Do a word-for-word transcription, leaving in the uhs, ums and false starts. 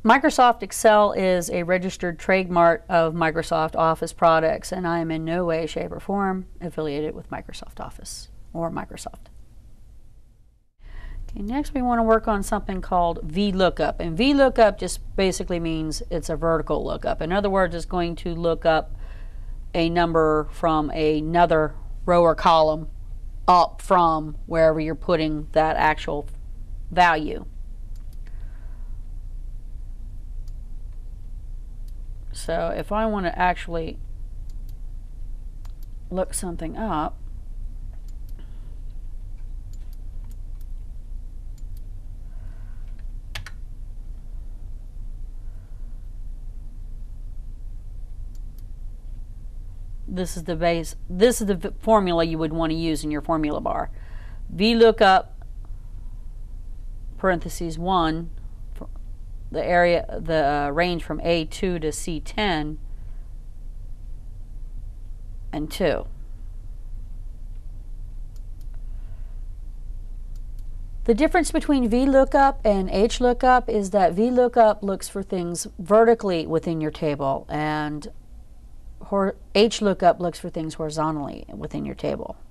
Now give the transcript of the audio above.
Microsoft Excel is a registered trademark of Microsoft Office products, and I am in no way, shape, or form affiliated with Microsoft Office or Microsoft. Okay, next we want to work on something called VLookup, and VLookup just basically means it's a vertical lookup. In other words, it's going to look up a number from another row or column up from wherever you're putting that actual value. So if I want to actually look something up, this is the base, this is the formula you would want to use in your formula bar. VLookup parentheses one, the area, the uh, range from A two to C ten, and two. The difference between VLookup and HLookup is that VLookup looks for things vertically within your table, and HLookup looks for things horizontally within your table.